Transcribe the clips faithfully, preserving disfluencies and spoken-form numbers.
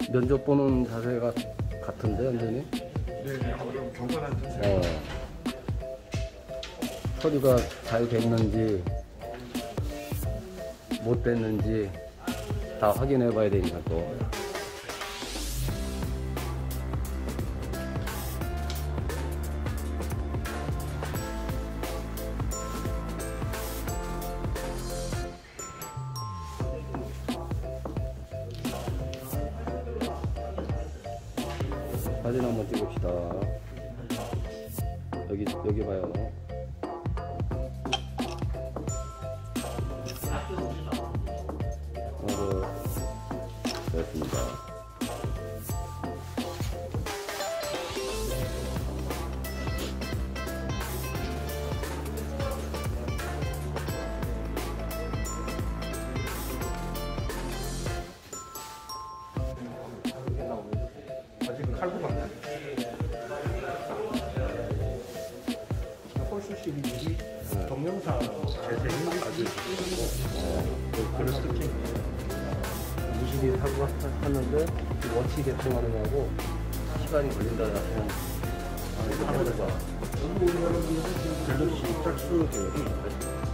면접 보는 자세가 같은데 완전히. 네네. 아, 그럼 경건한 자세. 어. 서류가 잘 됐는지 못 됐는지 다 확인해 봐야 되니까 또. 사진 한번 찍읍시다. 여기 여기 봐요. 어, 됐습니다. 아직 칼고 맞나? 홀수식이 미리 동영상 재생이 아주 그런 느낌. 이십 일 하고 샀는데 원치 개통하느냐고 시간이 걸린다 하면 아 이거 해보자. 갤럭시 짝수 대열이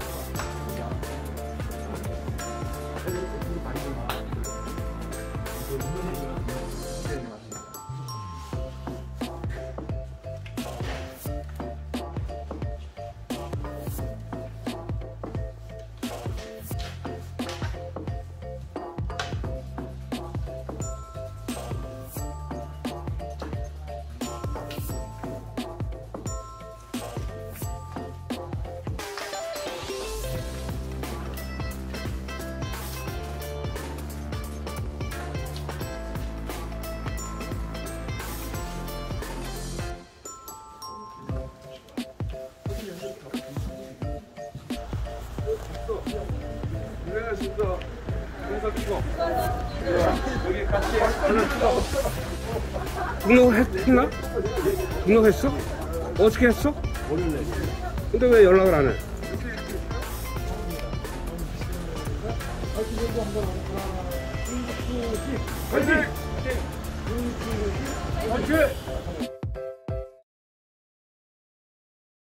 안녕하십니까. 동사 찍어. 여기 같이 하나 찍어. 등록했나? 등록했어? 어떻게 했어? 근데 왜 연락을 안 해? 화이팅! 화이팅!